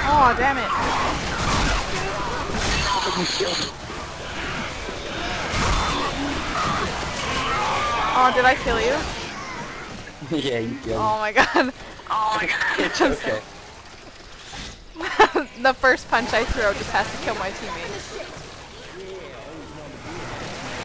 Oh, damn it. Oh, did I kill you? Yeah, you killed me. Oh my god. Oh my god. It's okay. The first punch I throw just has to kill my teammate.